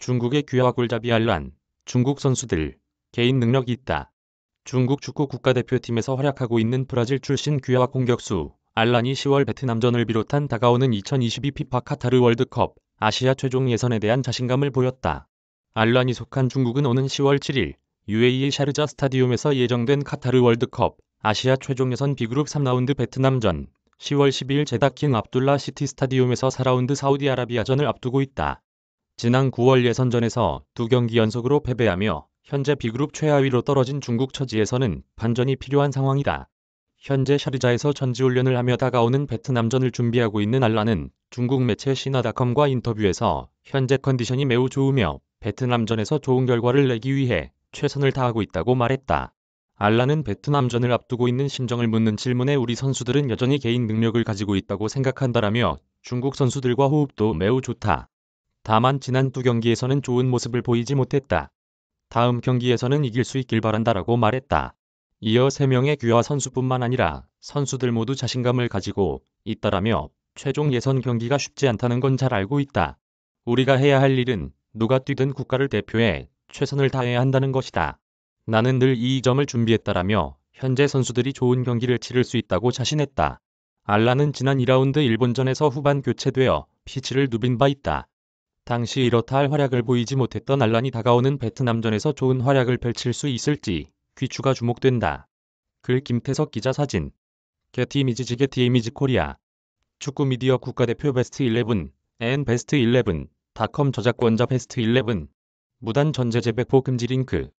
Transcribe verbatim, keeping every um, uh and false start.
중국의 귀화 골잡이 알란, 중국 선수들, 개인 능력이 있다. 중국 축구 국가대표팀에서 활약하고 있는 브라질 출신 귀화 공격수 알란이 시월 베트남전을 비롯한 다가오는 이천이십이 피파 카타르 월드컵 아시아 최종 예선에 대한 자신감을 보였다. 알란이 속한 중국은 오는 시월 칠일 유에이의 샤르자 스타디움에서 예정된 카타르 월드컵 아시아 최종 예선 B그룹 삼 라운드 베트남전, 시월 십이일 제다 킹 압둘라 시티 스타디움에서 사 라운드 사우디아라비아전을 앞두고 있다. 지난 구월 예선전에서 두 경기 연속으로 패배하며 현재 B그룹 최하위로 떨어진 중국 처지에서는 반전이 필요한 상황이다. 현재 샤르자에서 전지훈련을 하며 다가오는 베트남전을 준비하고 있는 알란은 중국 매체 시나닷컴과 인터뷰에서 현재 컨디션이 매우 좋으며 베트남전에서 좋은 결과를 내기 위해 최선을 다하고 있다고 말했다. 알란은 베트남전을 앞두고 있는 심정을 묻는 질문에 우리 선수들은 여전히 개인 능력을 가지고 있다고 생각한다라며 중국 선수들과 호흡도 매우 좋다. 다만 지난 두 경기에서는 좋은 모습을 보이지 못했다. 다음 경기에서는 이길 수 있길 바란다라고 말했다. 이어 세 명의 귀화 선수뿐만 아니라 선수들 모두 자신감을 가지고 있다라며 최종 예선 경기가 쉽지 않다는 건 잘 알고 있다. 우리가 해야 할 일은 누가 뛰든 국가를 대표해 최선을 다해야 한다는 것이다. 나는 늘 이 점을 준비했다라며 현재 선수들이 좋은 경기를 치를 수 있다고 자신했다. 알란은 지난 이 라운드 일본전에서 후반 교체되어 피치를 누빈 바 있다. 당시 이렇다 할 활약을 보이지 못했던 알란이 다가오는 베트남전에서 좋은 활약을 펼칠 수 있을지 귀추가 주목된다. 글 김태석 기자 사진. 게티 이미지 게티 이미지 코리아. 축구 미디어 국가대표 베스트 십일, 앤 베스트 십일, 닷컴 저작권자 베스트 십일. 무단 전제 재배포 금지 링크.